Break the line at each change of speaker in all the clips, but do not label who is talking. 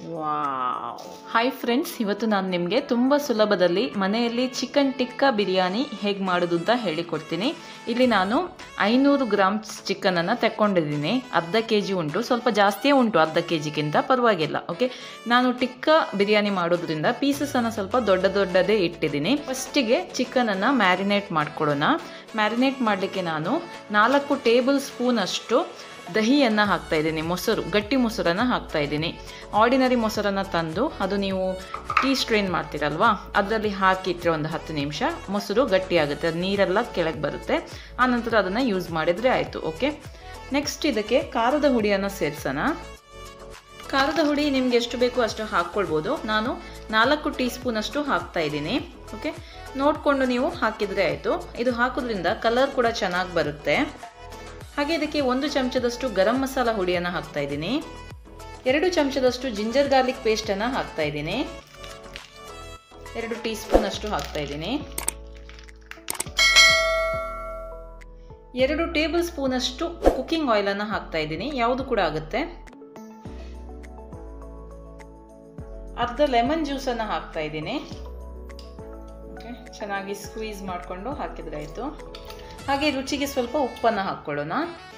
Wow! Hi friends, ಇವತ್ತು ನಾನು ನಿಮಗೆ ತುಂಬ ಸುಲಭದಲ್ಲಿ ಮನೆಯಲ್ಲಿ ಚಿಕನ್ ಟಿಕ್ಕಾ ಬಿರಿಯಾನಿ ಹೇಗೆ ಮಾಡೋದು ಅಂತ ಹೇಳಿಕೊಡ್ತೀನಿ. ಇಲ್ಲಿ ನಾನು 500 ಗ್ರಾಮ್ಸ್ ಚಿಕನನ್ನು ತಗೊಂಡಿದ್ದೀನಿ. ಅರ್ಧ ಕೆಜಿ ಉಂಟು, ಸ್ವಲ್ಪ ಜಾಸ್ತಿಯೇ ಉಂಟು ಅರ್ಧ ಕೆಜಿಗಿಂತ, ಪರವಾಗಿಲ್ಲ. ಓಕೆ, ನಾನು ಟಿಕ್ಕಾ ಬಿರಿಯಾನಿ ಮಾಡೋದ್ರಿಂದ ಪೀಸಸನ್ನು ಸ್ವಲ್ಪ ದೊಡ್ಡದೇ ಇಟ್ಟಿದ್ದೀನಿ. ಫಸ್ಟಿಗೆ ಚಿಕನನ್ನು ಮ್ಯಾರಿನೇಟ್ ಮಾಡ್ಕೊಳ್ಳೋಣ. ಮ್ಯಾರಿನೇಟ್ ಮಾಡಲಿಕ್ಕೆ ನಾನು 4 ಟೇಬಲ್ ಸ್ಪೂನ್ ಅಷ್ಟು ದಹಿಯನ್ನು ಹಾಕ್ತಾ ಇದ್ದೀನಿ. ಮೊಸರು, ಗಟ್ಟಿ ಮೊಸರನ್ನು ಹಾಕ್ತಾ ಇದ್ದೀನಿ. ಆರ್ಡಿನರಿ ಮೊಸರನ್ನು ತಂದು ಅದು ನೀವು ಟೀ ಸ್ಟ್ರೈನ್ ಮಾಡ್ತೀರಲ್ವಾ, ಅದರಲ್ಲಿ ಹಾಕಿಟ್ರೆ ಒಂದು 10 ನಿಮಿಷ ಮೊಸರು ಗಟ್ಟಿ ಆಗುತ್ತೆ, ಅದು ನೀರೆಲ್ಲ ಕೆಳಗೆ ಬರುತ್ತೆ. ಆನಂತರ ಅದನ್ನು ಯೂಸ್ ಮಾಡಿದರೆ ಆಯಿತು. ಓಕೆ, ನೆಕ್ಸ್ಟ್ ಇದಕ್ಕೆ ಖಾರದ ಹುಡಿಯನ್ನು ಸೇರಿಸೋಣ. ಖಾರದ ಹುಡಿ ನಿಮ್ಗೆ ಎಷ್ಟು ಬೇಕು ಅಷ್ಟು ಹಾಕ್ಕೊಳ್ಬೋದು. ನಾನು 4 ಟೀ ಸ್ಪೂನ್ ಅಷ್ಟು ಹಾಕ್ತಾ ಇದ್ದೀನಿ. ಓಕೆ, ನೋಡಿಕೊಂಡು ನೀವು ಹಾಕಿದರೆ ಆಯಿತು. ಇದು ಹಾಕೋದ್ರಿಂದ ಕಲರ್ ಕೂಡ ಚೆನ್ನಾಗಿ ಬರುತ್ತೆ. ಹಾಗೆ ಇದಕ್ಕೆ 1 ಚಮಚದಷ್ಟು ಗರಂ ಮಸಾಲ ಹುಡಿಯನ್ನು ಹಾಕ್ತಾ ಇದ್ದೀನಿ. 2 ಚಮಚದಷ್ಟು ಜಿಂಜರ್ ಗಾರ್ಲಿಕ್ ಪೇಸ್ಟನ್ನು ಹಾಕ್ತಾ ಇದ್ದೀನಿ. 2 ಟೀ ಸ್ಪೂನ್ ಅಷ್ಟು ಹಾಕ್ತಾ ಇದ್ದೀನಿ. 2 ಟೇಬಲ್ ಸ್ಪೂನ್ ಅಷ್ಟು ಕುಕಿಂಗ್ ಆಯಿಲನ್ನು ಹಾಕ್ತಾ ಇದ್ದೀನಿ. ಯಾವುದು ಕೂಡ ಆಗುತ್ತೆ. ಅರ್ಧ ಲೆಮನ್ ಜ್ಯೂಸನ್ನು ಹಾಕ್ತಾ ಇದ್ದೀನಿ. ಓಕೆ, ಚೆನ್ನಾಗಿ ಸ್ಕ್ವೀಸ್ ಮಾಡಿಕೊಂಡು ಹಾಕಿದ್ರೆ ಆಯಿತು. ಹಾಗೆ ರುಚಿಗೆ ಸ್ವಲ್ಪ ಉಪ್ಪನ್ನು ಹಾಕ್ಕೊಳ್ಳೋಣ.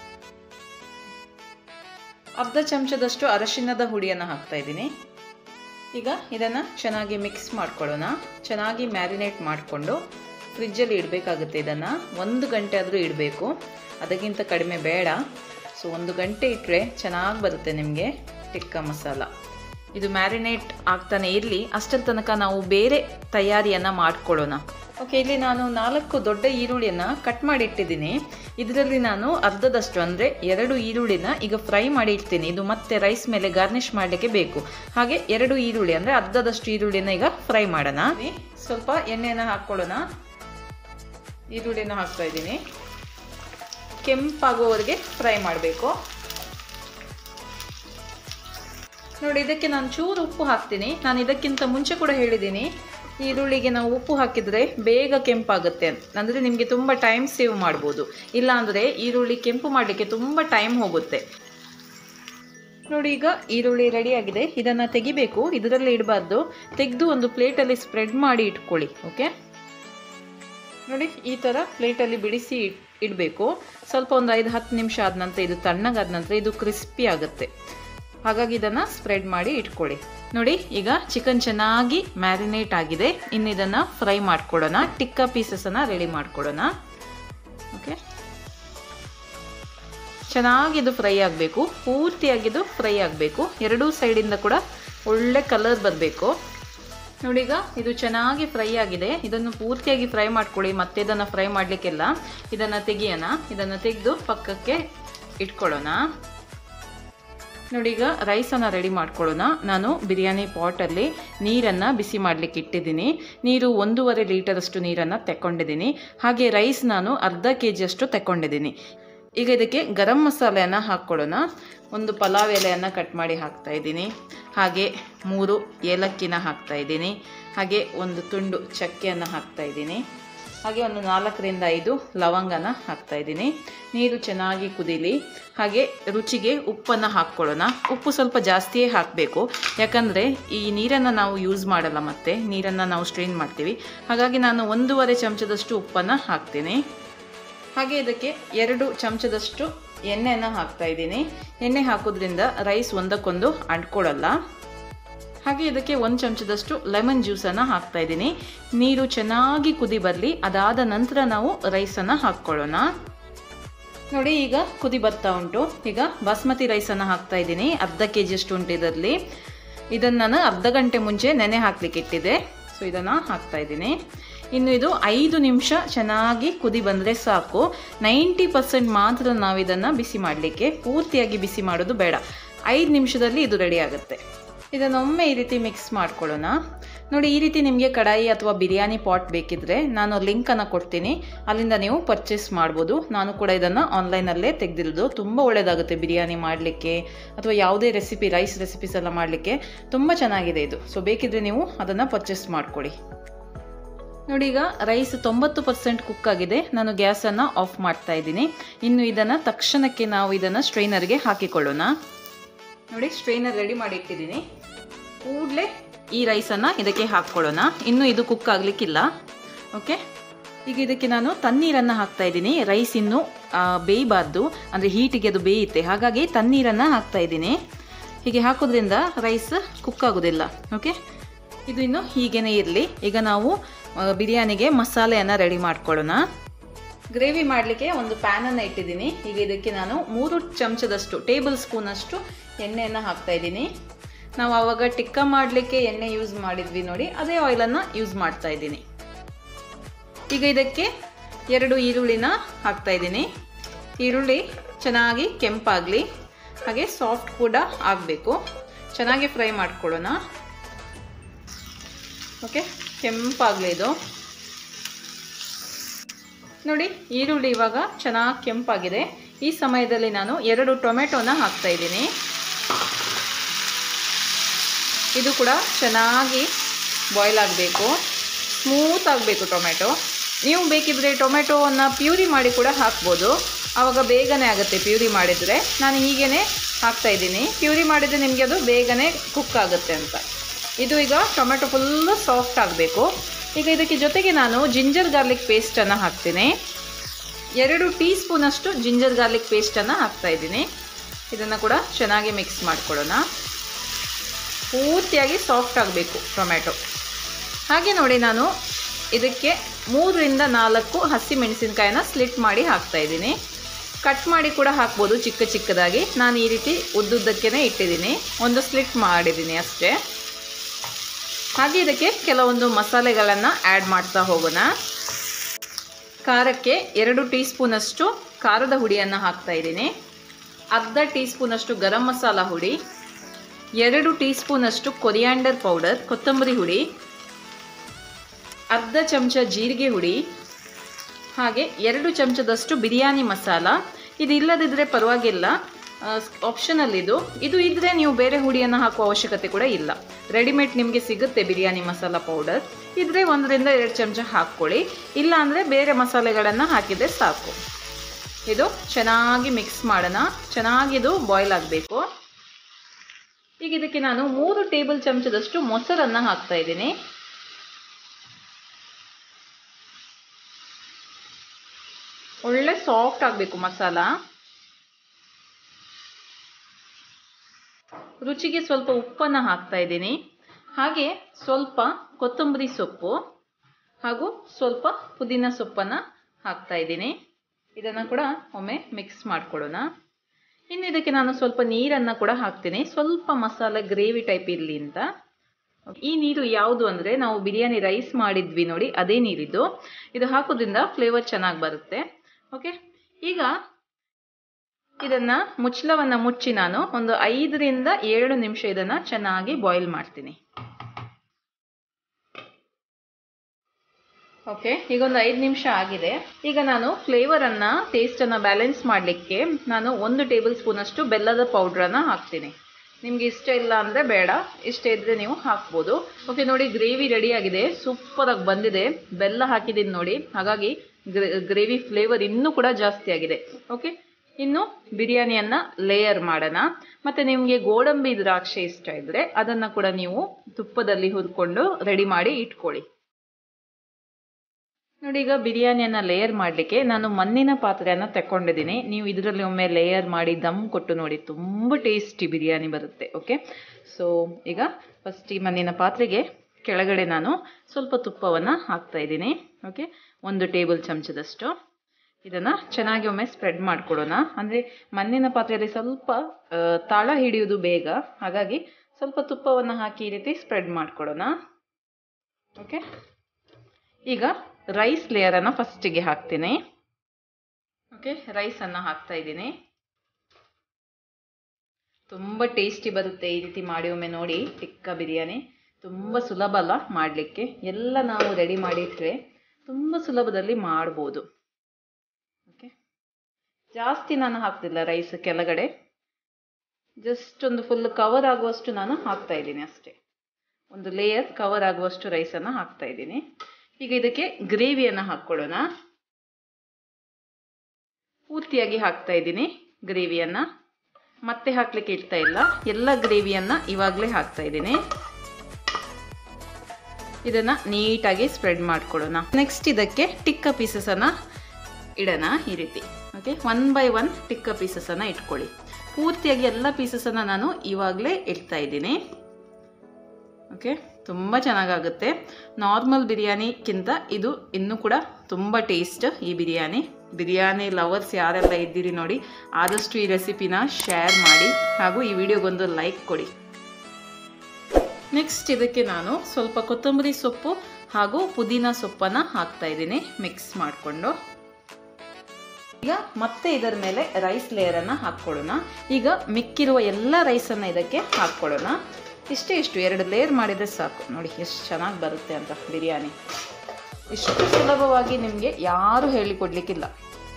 ಅರ್ಧ ಚಮಚದಷ್ಟು ಅರಶಿನದ ಹುಡಿಯನ್ನು ಹಾಕ್ತಾ ಇದ್ದೀನಿ. ಈಗ ಇದನ್ನು ಚೆನ್ನಾಗಿ ಮಿಕ್ಸ್ ಮಾಡ್ಕೊಳ್ಳೋಣ. ಚೆನ್ನಾಗಿ ಮ್ಯಾರಿನೇಟ್ ಮಾಡಿಕೊಂಡು ಫ್ರಿಜ್ಜಲ್ಲಿ ಇಡಬೇಕಾಗುತ್ತೆ. ಇದನ್ನು 1 ಗಂಟೆ ಆದರೂ ಇಡಬೇಕು, ಅದಕ್ಕಿಂತ ಕಡಿಮೆ ಬೇಡ. ಸೊ 1 ಗಂಟೆ ಇಟ್ಟರೆ ಚೆನ್ನಾಗಿ ಬರುತ್ತೆ ನಿಮಗೆ ಟಿಕ್ಕಾ ಮಸಾಲ. ಇದು ಮ್ಯಾರಿನೇಟ್ ಆಗ್ತಾನೆ ಇರಲಿ, ಅಷ್ಟರ ತನಕ ನಾವು ಬೇರೆ ತಯಾರಿಯನ್ನು ಮಾಡ್ಕೊಳ್ಳೋಣ. ಓಕೆ, ಇಲ್ಲಿ ನಾನು 4 ದೊಡ್ಡ ಈರುಳ್ಳಿಯನ್ನು ಕಟ್ ಮಾಡಿ ಇಟ್ಟಿದ್ದೀನಿ. ಇದರಲ್ಲಿ ನಾನು ಅರ್ಧದಷ್ಟು ಅಂದರೆ 2 ಈರುಳ್ಳಿನ ಈಗ ಫ್ರೈ ಮಾಡಿ ಇಡ್ತೀನಿ. ಇದು ಮತ್ತೆ ರೈಸ್ ಮೇಲೆ ಗಾರ್ನಿಷ್ ಮಾಡಲಿಕ್ಕೆ ಬೇಕು. ಹಾಗೆ 2 ಈರುಳ್ಳಿ ಅಂದರೆ ಅರ್ಧದಷ್ಟು ಈರುಳ್ಳಿನ ಈಗ ಫ್ರೈ ಮಾಡೋಣ. ಸ್ವಲ್ಪ ಎಣ್ಣೆಯನ್ನು ಹಾಕ್ಕೊಳ್ಳೋಣ. ಈರುಳ್ಳಿನ ಹಾಕ್ತಾ ಇದ್ದೀನಿ. ಕೆಂಪಾಗುವವರೆಗೆ ಫ್ರೈ ಮಾಡಬೇಕು. ನೋಡಿ, ಇದಕ್ಕೆ ನಾನು ಚೂರು ಉಪ್ಪು ಹಾಕ್ತೀನಿ. ನಾನು ಇದಕ್ಕಿಂತ ಮುಂಚೆ ಕೂಡ ಹೇಳಿದ್ದೀನಿ, ಈರುಳ್ಳಿಗೆ ನಾವು ಉಪ್ಪು ಹಾಕಿದರೆ ಬೇಗ ಕೆಂಪಾಗುತ್ತೆ ಅಂದರೆ ನಿಮಗೆ ತುಂಬ ಟೈಮ್ ಸೇವ್ ಮಾಡ್ಬೋದು. ಇಲ್ಲಾಂದರೆ ಈರುಳ್ಳಿ ಕೆಂಪು ಮಾಡಲಿಕ್ಕೆ ತುಂಬ ಟೈಮ್ ಹೋಗುತ್ತೆ. ನೋಡಿ, ಈಗ ಈರುಳ್ಳಿ ರೆಡಿಯಾಗಿದೆ. ಇದನ್ನು ತೆಗಿಬೇಕು, ಇದರಲ್ಲಿ ಇಡಬಾರ್ದು. ತೆಗೆದು ಒಂದು ಪ್ಲೇಟಲ್ಲಿ ಸ್ಪ್ರೆಡ್ ಮಾಡಿ ಇಟ್ಕೊಳ್ಳಿ. ಓಕೆ, ನೋಡಿ ಈ ಥರ ಪ್ಲೇಟಲ್ಲಿ ಬಿಡಿಸಿ ಇಡಬೇಕು. ಸ್ವಲ್ಪ ಒಂದು 5-10 ನಿಮಿಷ ಆದ ನಂತರ, ಇದು ತಣ್ಣಗಾದ ನಂತರ ಇದು ಕ್ರಿಸ್ಪಿ ಆಗುತ್ತೆ. ಹಾಗಾಗಿ ಇದನ್ನು ಸ್ಪ್ರೆಡ್ ಮಾಡಿ ಇಟ್ಕೊಳ್ಳಿ. ನೋಡಿ, ಈಗ ಚಿಕನ್ ಚೆನ್ನಾಗಿ ಮ್ಯಾರಿನೇಟ್ ಆಗಿದೆ. ಇನ್ನು ಇದನ್ನು ಫ್ರೈ ಮಾಡ್ಕೊಳ್ಳೋಣ. ಟಿಕ್ಕಾ ಪೀಸಸನ್ನು ರೆಡಿ ಮಾಡ್ಕೊಳ್ಳೋಣ. ಓಕೆ, ಚೆನ್ನಾಗಿದು ಫ್ರೈ ಆಗಬೇಕು, ಪೂರ್ತಿಯಾಗಿದು ಫ್ರೈ ಆಗಬೇಕು. 2 ಸೈಡಿಂದ ಕೂಡ ಒಳ್ಳೆ ಕಲರ್ ಬರಬೇಕು. ನೋಡಿ, ಈಗ ಇದು ಚೆನ್ನಾಗಿ ಫ್ರೈ ಆಗಿದೆ. ಇದನ್ನು ಪೂರ್ತಿಯಾಗಿ ಫ್ರೈ ಮಾಡ್ಕೊಳ್ಳಿ. ಮತ್ತೆ ಇದನ್ನು ಫ್ರೈ ಮಾಡಲಿಕ್ಕೆಲ್ಲ ಇದನ್ನು ತೆಗಿಯೋಣ. ಇದನ್ನು ತೆಗೆದು ಪಕ್ಕಕ್ಕೆ ಇಟ್ಕೊಳ್ಳೋಣ. ನೋಡಿ, ಈಗ ರೈಸನ್ನು ರೆಡಿ ಮಾಡ್ಕೊಳ್ಳೋಣ. ನಾನು ಬಿರಿಯಾನಿ ಪಾಟಲ್ಲಿ ನೀರನ್ನು ಬಿಸಿ ಮಾಡಲಿಕ್ಕೆ ಇಟ್ಟಿದ್ದೀನಿ. ನೀರು 1.5 ಲೀಟರಷ್ಟು ನೀರನ್ನು ತಗೊಂಡಿದ್ದೀನಿ. ಹಾಗೆ ರೈಸ್ ನಾನು ಅರ್ಧ ಕೆಜಿಯಷ್ಟು ತಗೊಂಡಿದ್ದೀನಿ. ಈಗ ಇದಕ್ಕೆ ಗರಂ ಮಸಾಲೆಯನ್ನು ಹಾಕ್ಕೊಳ್ಳೋಣ. 1 ಪಲಾವ್ ಎಲೆಯನ್ನು ಕಟ್ ಮಾಡಿ ಹಾಕ್ತಾ ಇದ್ದೀನಿ. ಹಾಗೆ 3 ಏಲಕ್ಕಿನ ಹಾಕ್ತಾ ಇದ್ದೀನಿ. ಹಾಗೆ 1 ತುಂಡು ಚಕ್ಕೆಯನ್ನು ಹಾಕ್ತಾ ಇದ್ದೀನಿ. ಹಾಗೆ ಒಂದು 4ರಿಂದ 5 ಲವಂಗನ ಹಾಕ್ತಾ ಇದ್ದೀನಿ. ನೀರು ಚೆನ್ನಾಗಿ ಕುದೀಲಿ. ಹಾಗೆ ರುಚಿಗೆ ಉಪ್ಪನ್ನು ಹಾಕ್ಕೊಳ್ಳೋಣ. ಉಪ್ಪು ಸ್ವಲ್ಪ ಜಾಸ್ತಿಯೇ ಹಾಕಬೇಕು, ಯಾಕಂದರೆ ಈ ನೀರನ್ನು ನಾವು ಯೂಸ್ ಮಾಡಲ್ಲ, ಮತ್ತು ನೀರನ್ನು ನಾವು ಸ್ಟ್ರೈನ್ ಮಾಡ್ತೀವಿ. ಹಾಗಾಗಿ ನಾನು 1.5 ಚಮಚದಷ್ಟು ಉಪ್ಪನ್ನು ಹಾಕ್ತೀನಿ. ಹಾಗೆ ಇದಕ್ಕೆ 2 ಚಮಚದಷ್ಟು ಎಣ್ಣೆಯನ್ನು ಹಾಕ್ತಾ ಇದ್ದೀನಿ. ಎಣ್ಣೆ ಹಾಕೋದ್ರಿಂದ ರೈಸ್ ಒಂದಕ್ಕೊಂದು ಅಂಟ್ಕೊಳ್ಳಲ್ಲ. ಹಾಗೆ ಇದಕ್ಕೆ 1 ಚಮಚದಷ್ಟು ಲೆಮನ್ ಜ್ಯೂಸನ್ನು ಹಾಕ್ತಾ ಇದ್ದೀನಿ. ನೀರು ಚೆನ್ನಾಗಿ ಕುದಿ ಬರಲಿ. ಅದಾದ ನಂತರ ನಾವು ರೈಸನ್ನು ಹಾಕ್ಕೊಳ್ಳೋಣ. ನೋಡಿ, ಈಗ ಕುದಿ ಬರ್ತಾ ಉಂಟು. ಈಗ ಬಾಸ್ಮತಿ ರೈಸನ್ನು ಹಾಕ್ತಾ ಇದ್ದೀನಿ. ಅರ್ಧ ಕೆಜಿಯಷ್ಟು ಉಂಟು ಇದರಲ್ಲಿ. ಇದನ್ನು ನಾನು ಅರ್ಧ ಗಂಟೆ ಮುಂಚೆ ನೆನೆ ಹಾಕ್ಲಿಕ್ಕೆ ಇಟ್ಟಿದ್ದೆ. ಸೊ ಇದನ್ನು ಹಾಕ್ತಾ ಇದ್ದೀನಿ. ಇನ್ನು ಇದು 5 ನಿಮಿಷ ಚೆನ್ನಾಗಿ ಕುದಿ ಬಂದರೆ ಸಾಕು. 90% ಮಾತ್ರ ನಾವು ಇದನ್ನು ಬಿಸಿ ಮಾಡಲಿಕ್ಕೆ, ಪೂರ್ತಿಯಾಗಿ ಬಿಸಿ ಮಾಡೋದು ಬೇಡ. 5 ನಿಮಿಷದಲ್ಲಿ ಇದು ರೆಡಿ ಆಗುತ್ತೆ. ಇದನ್ನೊಮ್ಮೆ ಈ ರೀತಿ ಮಿಕ್ಸ್ ಮಾಡ್ಕೊಳ್ಳೋಣ. ನೋಡಿ, ಈ ರೀತಿ ನಿಮಗೆ ಕಡಾಯಿ ಅಥವಾ ಬಿರಿಯಾನಿ ಪಾಟ್ ಬೇಕಿದ್ರೆ ನಾನು ಲಿಂಕನ್ನು ಕೊಡ್ತೀನಿ, ಅಲ್ಲಿಂದ ನೀವು ಪರ್ಚೇಸ್ ಮಾಡ್ಬೋದು. ನಾನು ಕೂಡ ಇದನ್ನು ಆನ್ಲೈನಲ್ಲೇ ತೆಗೆದಿರೋದು. ತುಂಬ ಒಳ್ಳೆಯದಾಗುತ್ತೆ ಬಿರಿಯಾನಿ ಮಾಡಲಿಕ್ಕೆ, ಅಥವಾ ಯಾವುದೇ ರೆಸಿಪಿ, ರೈಸ್ ರೆಸಿಪೀಸ್ ಎಲ್ಲ ಮಾಡಲಿಕ್ಕೆ ತುಂಬ ಚೆನ್ನಾಗಿದೆ ಇದು. ಸೊ ಬೇಕಿದ್ರೆ ನೀವು ಅದನ್ನು ಪರ್ಚೇಸ್ ಮಾಡ್ಕೊಳ್ಳಿ. ನೋಡಿ, ಈಗ ರೈಸ್ 90% ಕುಕ್ ಆಗಿದೆ. ನಾನು ಗ್ಯಾಸನ್ನು ಆಫ್ ಮಾಡ್ತಾ ಇದ್ದೀನಿ. ಇನ್ನು ಇದನ್ನು ತಕ್ಷಣಕ್ಕೆ ನಾವು ಇದನ್ನು ಸ್ಟ್ರೈನರ್ಗೆ ಹಾಕಿಕೊಳ್ಳೋಣ. ನೋಡಿ, ಸ್ಟ್ರೈನರ್ ರೆಡಿ ಮಾಡಿ ಇಟ್ಟಿದ್ದೀನಿ. ಕೂಡಲೇ ಈ ರೈಸನ್ನು ಇದಕ್ಕೆ ಹಾಕ್ಕೊಳ್ಳೋಣ. ಇನ್ನೂ ಇದು ಕುಕ್ ಆಗಲಿಕ್ಕಿಲ್ಲ. ಓಕೆ, ಈಗ ಇದಕ್ಕೆ ನಾನು ತಣ್ಣೀರನ್ನು ಹಾಕ್ತಾ ಇದ್ದೀನಿ. ರೈಸ್ ಇನ್ನೂ ಬೇಯಬಾರ್ದು, ಅಂದರೆ ಹೀಟಿಗೆ ಅದು ಬೇಯುತ್ತೆ, ಹಾಗಾಗಿ ತಣ್ಣೀರನ್ನು ಹಾಕ್ತಾ ಇದ್ದೀನಿ. ಹೀಗೆ ಹಾಕೋದ್ರಿಂದ ರೈಸ್ ಕುಕ್ ಆಗೋದಿಲ್ಲ. ಓಕೆ, ಇದು ಇನ್ನು ಹೀಗೇ ಇರಲಿ. ಈಗ ನಾವು ಬಿರಿಯಾನಿಗೆ ಮಸಾಲೆಯನ್ನು ರೆಡಿ ಮಾಡ್ಕೊಳ್ಳೋಣ. ಗ್ರೇವಿ ಮಾಡಲಿಕ್ಕೆ ಒಂದು ಪ್ಯಾನನ್ನು ಇಟ್ಟಿದ್ದೀನಿ. ಈಗ ಇದಕ್ಕೆ ನಾನು 3 ಚಮಚದಷ್ಟು ಟೇಬಲ್ ಸ್ಪೂನಷ್ಟು ಎಣ್ಣೆಯನ್ನು ಹಾಕ್ತಾ ಇದ್ದೀನಿ. ನಾವು ಆವಾಗ ಟಿಕ್ಕ ಮಾಡಲಿಕ್ಕೆ ಎಣ್ಣೆ ಯೂಸ್ ಮಾಡಿದ್ವಿ ನೋಡಿ, ಅದೇ ಆಯಿಲನ್ನು ಯೂಸ್ ಮಾಡ್ತಾ ಇದ್ದೀನಿ. ಈಗ ಇದಕ್ಕೆ 2 ಈರುಳ್ಳಿನ ಹಾಕ್ತಾ ಇದ್ದೀನಿ. ಈರುಳ್ಳಿ ಚೆನ್ನಾಗಿ ಕೆಂಪಾಗಲಿ, ಹಾಗೆ ಸಾಫ್ಟ್ ಕೂಡ ಆಗಬೇಕು. ಚೆನ್ನಾಗಿ ಫ್ರೈ ಮಾಡ್ಕೊಳ್ಳೋಣ. ಓಕೆ, ಕೆಂಪಾಗಲಿ ಇದು. ನೋಡಿ, ಈರುಳ್ಳಿ ಇವಾಗ ಚೆನ್ನಾಗಿ ಕೆಂಪಾಗಿದೆ. ಈ ಸಮಯದಲ್ಲಿ ನಾನು 2 ಟೊಮೆಟೊನ ಹಾಕ್ತಾ ಇದ್ದೀನಿ. ಇದು ಕೂಡ ಚೆನ್ನಾಗಿ ಬಾಯ್ಲ್ ಆಗಬೇಕು, ಸ್ಮೂತ್ ಆಗಬೇಕು ಟೊಮೆಟೊ. ನೀವು ಬೇಕಿದ್ರೆ ಟೊಮೆಟೊವನ್ನು ಪ್ಯೂರಿ ಮಾಡಿ ಕೂಡ ಹಾಕ್ಬೋದು, ಆವಾಗ ಬೇಗನೆ ಆಗುತ್ತೆ. ಪ್ಯೂರಿ ಮಾಡಿದರೆ ನಾನು ಹೀಗೇ ಹಾಕ್ತಾ ಇದ್ದೀನಿ. ಪ್ಯೂರಿ ಮಾಡಿದರೆ ನಿಮಗೆ ಅದು ಬೇಗನೆ ಕುಕ್ ಆಗುತ್ತೆ ಅಂತ. ಇದು ಈಗ ಟೊಮೆಟೊ ಫುಲ್ಲು ಸಾಫ್ಟ್ ಆಗಬೇಕು. ಈಗ ಇದಕ್ಕೆ ಜೊತೆಗೆ ನಾನು ಜಿಂಜರ್ ಗಾರ್ಲಿಕ್ ಪೇಸ್ಟನ್ನು ಹಾಕ್ತೀನಿ. 2 ಟೀ ಸ್ಪೂನಷ್ಟು ಜಿಂಜರ್ ಗಾರ್ಲಿಕ್ ಪೇಸ್ಟನ್ನು ಹಾಕ್ತಾ ಇದ್ದೀನಿ. ಇದನ್ನು ಕೂಡ ಚೆನ್ನಾಗಿ ಮಿಕ್ಸ್ ಮಾಡ್ಕೊಳ್ಳೋಣ. ಪೂರ್ತಿಯಾಗಿ ಸಾಫ್ಟ್ ಆಗಬೇಕು ಟೊಮೆಟೊ. ಹಾಗೆ ನೋಡಿ, ನಾನು ಇದಕ್ಕೆ 3 ರಿಂದ 4 ಹಸಿ ಮೆಣಸಿನಕಾಯಿನ ಸ್ಲಿಟ್ ಮಾಡಿ ಹಾಕ್ತಾ ಇದ್ದೀನಿ. ಕಟ್ ಮಾಡಿ ಕೂಡ ಹಾಕ್ಬೋದು ಚಿಕ್ಕ ಚಿಕ್ಕದಾಗಿ. ನಾನು ಈ ರೀತಿ ಉದ್ದುದ್ದಕ್ಕೇ ಇಟ್ಟಿದ್ದೀನಿ, ಒಂದು ಸ್ಲಿಟ್ ಮಾಡಿದ್ದೀನಿ ಅಷ್ಟೇ. ಹಾಗೆ ಇದಕ್ಕೆ ಕೆಲವೊಂದು ಮಸಾಲೆಗಳನ್ನು ಆ್ಯಡ್ ಮಾಡ್ತಾ ಹೋಗೋಣ. ಖಾರಕ್ಕೆ 2 ಟೀ ಸ್ಪೂನಷ್ಟು ಖಾರದ ಹುಡಿಯನ್ನು ಹಾಕ್ತಾ ಇದ್ದೀನಿ. ಅರ್ಧ ಟೀ ಸ್ಪೂನಷ್ಟು ಗರಂ ಮಸಾಲ ಹುಡಿ, 2 ಟೀ ಸ್ಪೂನಷ್ಟು ಕೊರಿಯಾಂಡರ್ ಪೌಡರ್ ಕೊತ್ತಂಬರಿ ಹುಡಿ, ಅರ್ಧ ಚಮಚ ಜೀರಿಗೆ ಹುಡಿ, ಹಾಗೆ 2 ಚಮಚದಷ್ಟು ಬಿರಿಯಾನಿ ಮಸಾಲ. ಇದು ಇಲ್ಲದಿದ್ದರೆ ಪರವಾಗಿಲ್ಲ, ಆಪ್ಷನಲ್ ಇದು. ಇದು ಇದ್ದರೆ ನೀವು ಬೇರೆ ಹುಡಿಯನ್ನು ಹಾಕುವ ಅವಶ್ಯಕತೆ ಕೂಡ ಇಲ್ಲ. ರೆಡಿಮೇಡ್ ನಿಮಗೆ ಸಿಗುತ್ತೆ ಬಿರಿಯಾನಿ ಮಸಾಲ ಪೌಡರ್. ಇದ್ದರೆ 1 ರಿಂದ 2 ಚಮಚ ಹಾಕ್ಕೊಳ್ಳಿ, ಇಲ್ಲ ಅಂದರೆ ಬೇರೆ ಮಸಾಲೆಗಳನ್ನು ಹಾಕಿದರೆ ಸಾಕು. ಇದು ಚೆನ್ನಾಗಿ ಮಿಕ್ಸ್ ಮಾಡೋಣ. ಚೆನ್ನಾಗಿದು ಬಾಯ್ಲ್ ಆಗಬೇಕು. ಈಗ ಇದಕ್ಕೆ ನಾನು 3 ಟೇಬಲ್ ಚಮಚದಷ್ಟು ಮೊಸರನ್ನು ಹಾಕ್ತಾ ಇದ್ದೀನಿ. ಒಳ್ಳೆ ಸಾಫ್ಟ್ ಆಗಬೇಕು ಮಸಾಲ. ರುಚಿಗೆ ಸ್ವಲ್ಪ ಉಪ್ಪನ್ನು ಹಾಕ್ತಾ ಇದ್ದೀನಿ. ಹಾಗೆ ಸ್ವಲ್ಪ ಕೊತ್ತಂಬರಿ ಸೊಪ್ಪು ಹಾಗೂ ಸ್ವಲ್ಪ ಪುದೀನ ಸೊಪ್ಪನ್ನು ಹಾಕ್ತಾ ಇದ್ದೀನಿ. ಇದನ್ನು ಕೂಡ ಒಮ್ಮೆ ಮಿಕ್ಸ್ ಮಾಡ್ಕೊಳ್ಳೋಣ. ಇನ್ನು ಇದಕ್ಕೆ ನಾನು ಸ್ವಲ್ಪ ನೀರನ್ನು ಕೂಡ ಹಾಕ್ತೀನಿ, ಸ್ವಲ್ಪ ಮಸಾಲೆ ಗ್ರೇವಿ ಟೈಪ್ ಇರಲಿ ಅಂತ. ಈ ನೀರು ಯಾವುದು ಅಂದರೆ ನಾವು ಬಿರಿಯಾನಿ ರೈಸ್ ಮಾಡಿದ್ವಿ ನೋಡಿ, ಅದೇ ನೀರಿದ್ದು. ಇದು ಹಾಕೋದ್ರಿಂದ ಫ್ಲೇವರ್ ಚೆನ್ನಾಗಿ ಬರುತ್ತೆ. ಓಕೆ, ಈಗ ಇದನ್ನು ಮುಚ್ಚಳವನ್ನು ಮುಚ್ಚಿ ನಾನು ಒಂದು 5 ರಿಂದ 7 ನಿಮಿಷ ಇದನ್ನು ಚೆನ್ನಾಗಿ ಬಾಯ್ಲ್ ಮಾಡ್ತೀನಿ. ಓಕೆ, ಈಗ ಒಂದು 5 ನಿಮಿಷ ಆಗಿದೆ. ಈಗ ನಾನು ಫ್ಲೇವರನ್ನು, ಟೇಸ್ಟನ್ನು ಬ್ಯಾಲೆನ್ಸ್ ಮಾಡಲಿಕ್ಕೆ ನಾನು 1 ಟೇಬಲ್ ಸ್ಪೂನಷ್ಟು ಬೆಲ್ಲದ ಪೌಡ್ರನ್ನು ಹಾಕ್ತೀನಿ. ನಿಮಗೆ ಇಷ್ಟ ಇಲ್ಲ ಅಂದರೆ ಬೇಡ, ಇಷ್ಟ ಇದ್ದರೆ ನೀವು ಹಾಕ್ಬೋದು. ಓಕೆ, ನೋಡಿ ಗ್ರೇವಿ ರೆಡಿಯಾಗಿದೆ, ಸೂಪರಾಗಿ ಬಂದಿದೆ. ಬೆಲ್ಲ ಹಾಕಿದ್ದೀನಿ ನೋಡಿ, ಹಾಗಾಗಿ ಗ್ರೇವಿ ಫ್ಲೇವರ್ ಇನ್ನೂ ಕೂಡ ಜಾಸ್ತಿ ಆಗಿದೆ. ಓಕೆ, ಇನ್ನು ಬಿರಿಯಾನಿಯನ್ನು ಲೇಯರ್ ಮಾಡೋಣ. ಮತ್ತು ನಿಮಗೆ ಗೋಡಂಬಿ ದ್ರಾಕ್ಷಿ ಇಷ್ಟ ಇದ್ದರೆ ಅದನ್ನು ಕೂಡ ನೀವು ತುಪ್ಪದಲ್ಲಿ ಹುರ್ಕೊಂಡು ರೆಡಿ ಮಾಡಿ ಇಟ್ಕೊಳ್ಳಿ. ನೋಡಿ, ಈಗ ಬಿರಿಯಾನಿಯನ್ನು ಲೇಯರ್ ಮಾಡಲಿಕ್ಕೆ ನಾನು ಮಣ್ಣಿನ ಪಾತ್ರೆಯನ್ನು ತಗೊಂಡಿದ್ದೀನಿ. ನೀವು ಇದರಲ್ಲಿ ಒಮ್ಮೆ ಲೇಯರ್ ಮಾಡಿ ದಮ್ ಕೊಟ್ಟು ನೋಡಿ, ತುಂಬ ಟೇಸ್ಟಿ ಬಿರಿಯಾನಿ ಬರುತ್ತೆ. ಓಕೆ, ಸೊ ಈಗ ಫಸ್ಟ್ ಈ ಮಣ್ಣಿನ ಪಾತ್ರೆಗೆ ಕೆಳಗಡೆ ನಾನು ಸ್ವಲ್ಪ ತುಪ್ಪವನ್ನು ಹಾಕ್ತಾ ಇದ್ದೀನಿ. ಓಕೆ, 1 ಟೇಬಲ್ ಚಮಚದಷ್ಟು. ಇದನ್ನು ಚೆನ್ನಾಗಿ ಒಮ್ಮೆ ಸ್ಪ್ರೆಡ್ ಮಾಡ್ಕೊಳ್ಳೋಣ. ಅಂದರೆ ಮಣ್ಣಿನ ಪಾತ್ರೆಯಲ್ಲಿ ಸ್ವಲ್ಪ ತಾಳ ಹಿಡಿಯೋದು ಬೇಗ, ಹಾಗಾಗಿ ಸ್ವಲ್ಪ ತುಪ್ಪವನ್ನು ಹಾಕಿ ಈ ರೀತಿ ಸ್ಪ್ರೆಡ್ ಮಾಡ್ಕೊಳ್ಳೋಣ. ಓಕೆ, ಈಗ ರೈಸ್ ಲೇಯರನ್ನು ಫಸ್ಟಿಗೆ ಹಾಕ್ತೀನಿ. ಓಕೆ, ರೈಸನ್ನು ಹಾಕ್ತಾ ಇದ್ದೀನಿ. ತುಂಬ ಟೇಸ್ಟಿ ಬರುತ್ತೆ ಈ ರೀತಿ ಮಾಡಿ ಒಮ್ಮೆ ನೋಡಿ. ಟಿಕ್ಕ ಬಿರಿಯಾನಿ ತುಂಬ ಸುಲಭ ಅಲ್ಲ ಮಾಡಲಿಕ್ಕೆ, ಎಲ್ಲ ನಾವು ರೆಡಿ ಮಾಡಿಟ್ರೆ ತುಂಬ ಸುಲಭದಲ್ಲಿ ಮಾಡ್ಬೋದು. ಓಕೆ, ಜಾಸ್ತಿ ನಾನು ಹಾಕ್ತಿಲ್ಲ ರೈಸ್ ಕೆಳಗಡೆ, ಜಸ್ಟ್ ಒಂದು ಫುಲ್ ಕವರ್ ಆಗುವಷ್ಟು ನಾನು ಹಾಕ್ತಾ ಇದ್ದೀನಿ ಅಷ್ಟೇ. ಒಂದು ಲೇಯರ್ ಕವರ್ ಆಗುವಷ್ಟು ರೈಸನ್ನು ಹಾಕ್ತಾ ಇದ್ದೀನಿ. ಈಗ ಇದಕ್ಕೆ ಗ್ರೇವಿಯನ್ನು ಹಾಕ್ಕೊಳ್ಳೋಣ. ಪೂರ್ತಿಯಾಗಿ ಹಾಕ್ತಾ ಇದ್ದೀನಿ ಗ್ರೇವಿಯನ್ನು, ಮತ್ತೆ ಹಾಕ್ಲಿಕ್ಕೆ ಇಡ್ತಾ ಇಲ್ಲ. ಎಲ್ಲ ಗ್ರೇವಿಯನ್ನು ಇವಾಗಲೇ ಹಾಕ್ತಾ ಇದ್ದೀನಿ. ಇದನ್ನು ನೀಟಾಗಿ ಸ್ಪ್ರೆಡ್ ಮಾಡ್ಕೊಳ್ಳೋಣ. ನೆಕ್ಸ್ಟ್ ಇದಕ್ಕೆ ಟಿಕ್ಕ ಪೀಸಸನ್ನು ಇಡೋಣ ಈ ರೀತಿ. ಓಕೆ, 1 by 1 ಟಿಕ್ಕ ಪೀಸಸನ್ನು ಇಟ್ಕೊಳ್ಳಿ. ಪೂರ್ತಿಯಾಗಿ ಎಲ್ಲ ಪೀಸಸನ್ನು ನಾನು ಇವಾಗಲೇ ಇಡ್ತಾ ಇದ್ದೀನಿ. ಓಕೆ, ತುಂಬ ಚೆನ್ನಾಗಾಗುತ್ತೆ. ನಾರ್ಮಲ್ ಬಿರಿಯಾನಿಗಿಂತ ಇದು ಇನ್ನೂ ಕೂಡ ತುಂಬ ಟೇಸ್ಟ್. ಈ ಬಿರಿಯಾನಿ ಲವರ್ಸ್ ಯಾರೆಲ್ಲ ಇದ್ದೀರಿ ನೋಡಿ, ಆದಷ್ಟು ಈ ರೆಸಿಪಿನ ಶೇರ್ ಮಾಡಿ ಹಾಗೂ ಈ ವಿಡಿಯೋಗೊಂದು ಲೈಕ್ ಕೊಡಿ. ನೆಕ್ಸ್ಟ್ ಇದಕ್ಕೆ ನಾನು ಸ್ವಲ್ಪ ಕೊತ್ತಂಬರಿ ಸೊಪ್ಪು ಹಾಗೂ ಪುದೀನ ಸೊಪ್ಪನ್ನು ಹಾಕ್ತಾ ಇದ್ದೀನಿ ಮಿಕ್ಸ್ ಮಾಡಿಕೊಂಡು. ಈಗ ಮತ್ತೆ ಇದರ ಮೇಲೆ ರೈಸ್ ಲೇಯರನ್ನು ಹಾಕ್ಕೊಳ್ಳೋಣ. ಈಗ ಮಿಕ್ಕಿರುವ ಎಲ್ಲ ರೈಸನ್ನು ಇದಕ್ಕೆ ಹಾಕ್ಕೊಳ್ಳೋಣ. ಇಷ್ಟು 2 ಲೇಯರ್ ಮಾಡಿದರೆ ಸಾಕು. ನೋಡಿ ಎಷ್ಟು ಚೆನ್ನಾಗಿ ಬರುತ್ತೆ ಅಂತ ಬಿರಿಯಾನಿ. ಇಷ್ಟು ಸುಲಭವಾಗಿ ನಿಮಗೆ ಯಾರೂ ಹೇಳಿಕೊಡ್ಲಿಕ್ಕಿಲ್ಲ.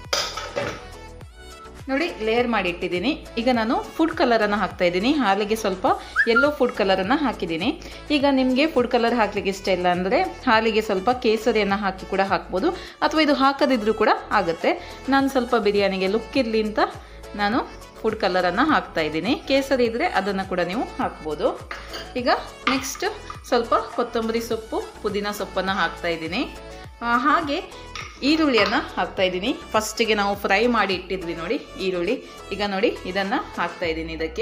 ನೋಡಿ, ಲೇಯರ್ ಮಾಡಿ ಇಟ್ಟಿದ್ದೀನಿ. ಈಗ ನಾನು ಫುಡ್ ಕಲರನ್ನು ಹಾಕ್ತಾ ಇದ್ದೀನಿ. ಹಾಲಿಗೆ ಸ್ವಲ್ಪ ಯೆಲ್ಲೋ ಫುಡ್ ಕಲರನ್ನು ಹಾಕಿದ್ದೀನಿ. ಈಗ ನಿಮಗೆ ಫುಡ್ ಕಲರ್ ಹಾಕ್ಲಿಕ್ಕೆ ಇಷ್ಟ ಇಲ್ಲ ಅಂದರೆ ಹಾಲಿಗೆ ಸ್ವಲ್ಪ ಕೇಸರಿಯನ್ನು ಹಾಕಿ ಕೂಡ ಹಾಕ್ಬೋದು, ಅಥವಾ ಇದು ಹಾಕದಿದ್ರೂ ಕೂಡ ಆಗುತ್ತೆ. ನಾನು ಸ್ವಲ್ಪ ಬಿರಿಯಾನಿಗೆ ಲುಕ್ ಇರಲಿ ಅಂತ ನಾನು ಫುಡ್ ಕಲರನ್ನು ಹಾಕ್ತಾ ಇದ್ದೀನಿ. ಕೇಸರಿ ಇದ್ದರೆ ಅದನ್ನು ಕೂಡ ನೀವು ಹಾಕ್ಬೋದು. ಈಗ ನೆಕ್ಸ್ಟ್ ಸ್ವಲ್ಪ ಕೊತ್ತಂಬರಿ ಸೊಪ್ಪು, ಪುದೀನ ಸೊಪ್ಪನ್ನು ಹಾಕ್ತಾ ಇದ್ದೀನಿ. ಹಾಗೆ ಈರುಳ್ಳಿಯನ್ನು ಹಾಕ್ತಾ ಇದ್ದೀನಿ. ಫಸ್ಟಿಗೆ ನಾವು ಫ್ರೈ ಮಾಡಿ ಇಟ್ಟಿದ್ವಿ ನೋಡಿ ಈರುಳ್ಳಿ. ಈಗ ನೋಡಿ ಇದನ್ನು ಹಾಕ್ತಾ ಇದ್ದೀನಿ. ಇದಕ್ಕೆ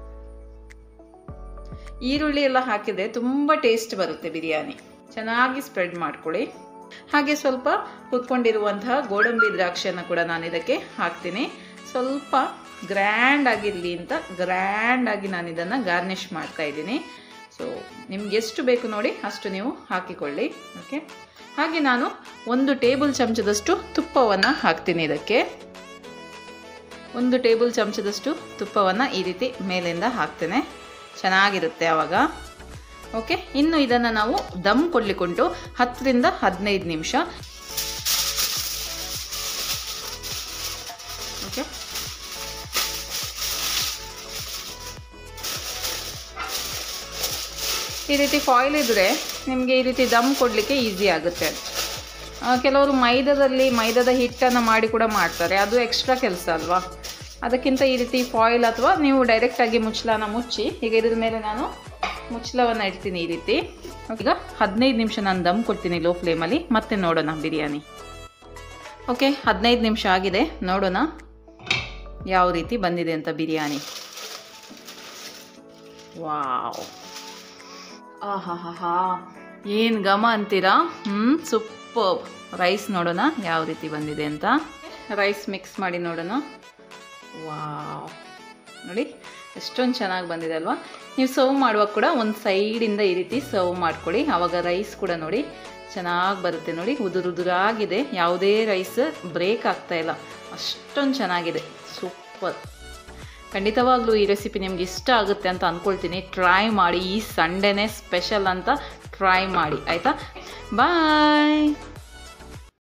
ಈರುಳ್ಳಿ ಎಲ್ಲ ಹಾಕಿದರೆ ತುಂಬ ಟೇಸ್ಟ್ ಬರುತ್ತೆ ಬಿರಿಯಾನಿ. ಚೆನ್ನಾಗಿ ಸ್ಪ್ರೆಡ್ ಮಾಡ್ಕೊಳ್ಳಿ. ಹಾಗೆ ಸ್ವಲ್ಪ ಹುರ್ಕೊಂಡಿರುವಂತಹ ಗೋಡಂಬಿ ದ್ರಾಕ್ಷಿಯನ್ನು ಕೂಡ ನಾನು ಇದಕ್ಕೆ ಹಾಕ್ತೀನಿ. ಸ್ವಲ್ಪ ಗ್ರ್ಯಾಂಡ್ ಆಗಿರಲಿ ಅಂತ ಗ್ರ್ಯಾಂಡಾಗಿ ನಾನು ಇದನ್ನು ಗಾರ್ನಿಷ್ ಮಾಡ್ತಾ ಇದ್ದೀನಿ. ಸೊ ನಿಮ್ಗೆ ಎಷ್ಟು ಬೇಕು ನೋಡಿ ಅಷ್ಟು ನೀವು ಹಾಕಿಕೊಳ್ಳಿ. ಓಕೆ, ಹಾಗೆ ನಾನು 1 ಟೇಬಲ್ ಚಮಚದಷ್ಟು ತುಪ್ಪವನ್ನು ಹಾಕ್ತೀನಿ. ಇದಕ್ಕೆ 1 ಟೇಬಲ್ ಚಮಚದಷ್ಟು ತುಪ್ಪವನ್ನು ಈ ರೀತಿ ಮೇಲಿಂದ ಹಾಕ್ತೇನೆ. ಚೆನ್ನಾಗಿರುತ್ತೆ ಆವಾಗ. ಓಕೆ, ಇನ್ನು ಇದನ್ನು ನಾವು ದಮ್ ಕೊಡ್ಲಿಕ್ಕುಂಟು 10 ರಿಂದ 15 ನಿಮಿಷ. ಓಕೆ, ಈ ರೀತಿ ಫಾಯಿಲ್ ಇದ್ದರೆ ನಿಮಗೆ ಈ ರೀತಿ ದಮ್ ಕೊಡಲಿಕ್ಕೆ ಈಸಿ ಆಗುತ್ತೆ. ಕೆಲವರು ಮೈದಾದ ಹಿಟ್ಟನ್ನು ಮಾಡಿ ಕೂಡ ಮಾಡ್ತಾರೆ, ಅದು ಎಕ್ಸ್ಟ್ರಾ ಕೆಲಸ ಅಲ್ವಾ. ಅದಕ್ಕಿಂತ ಈ ರೀತಿ ಫಾಯಿಲ್ ಅಥವಾ ನೀವು ಡೈರೆಕ್ಟಾಗಿ ಮುಚ್ಚಳನ ಮುಚ್ಚಿ, ಈಗ ಇದ್ರ ಮೇಲೆ ನಾನು ಮುಚ್ಚಳವನ್ನು ಇಡ್ತೀನಿ ಈ ರೀತಿ. ಈಗ 15 ನಿಮಿಷ ನಾನು ದಮ್ ಕೊಡ್ತೀನಿ ಲೋ ಫ್ಲೇಮಲ್ಲಿ. ಮತ್ತೆ ನೋಡೋಣ ಬಿರಿಯಾನಿ. ಓಕೆ, 15 ನಿಮಿಷ ಆಗಿದೆ. ನೋಡೋಣ ಯಾವ ರೀತಿ ಬಂದಿದೆ ಅಂತ ಬಿರಿಯಾನಿ. ವಾವ್, ಆಹಾ, ಏನು ಘಮ ಅಂತೀರಾ. ಸೂಪರ್. ರೈಸ್ ನೋಡೋಣ ಯಾವ ರೀತಿ ಬಂದಿದೆ ಅಂತ. ರೈಸ್ ಮಿಕ್ಸ್ ಮಾಡಿ ನೋಡೋಣ. ವಾವ್, ನೋಡಿ ಎಷ್ಟೊಂದು ಚೆನ್ನಾಗಿ ಬಂದಿದೆ ಅಲ್ವಾ. ನೀವು ಸರ್ವ್ ಮಾಡುವಾಗ ಕೂಡ ಒಂದು ಸೈಡಿಂದ ಈ ರೀತಿ ಸರ್ವ್ ಮಾಡ್ಕೊಳ್ಳಿ. ಆವಾಗ ರೈಸ್ ಕೂಡ ನೋಡಿ ಚೆನ್ನಾಗಿ ಬರುತ್ತೆ. ನೋಡಿ ಉದುರಾಗಿದೆ, ಯಾವುದೇ ರೈಸ್ ಬ್ರೇಕ್ ಆಗ್ತಾ ಇಲ್ಲ, ಅಷ್ಟೊಂದು ಚೆನ್ನಾಗಿದೆ. ಸೂಪರ್. ಖಂಡಿತವಾಗ್ಲೂ ಈ ರೆಸಿಪಿ ನಿಮ್ಗೆ ಇಷ್ಟ ಆಗುತ್ತೆ ಅಂತ ಅಂದ್ಕೊಳ್ತೀನಿ. ಟ್ರೈ ಮಾಡಿ. ಈ ಸಂಡೇನೇ ಸ್ಪೆಷಲ್ ಅಂತ ಟ್ರೈ ಮಾಡಿ, ಆಯಿತಾ. ಬಾಯ್.